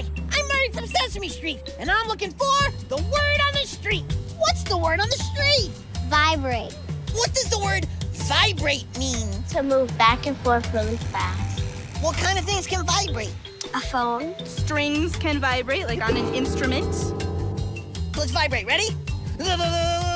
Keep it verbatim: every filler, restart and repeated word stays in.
Hi, I'm Murray from Sesame Street, and I'm looking for the word on the street. What's the word on the street? Vibrate. What does the word vibrate mean? To move back and forth really fast. What kind of things can vibrate? A phone. Strings can vibrate, like on an instrument. Let's vibrate. Ready?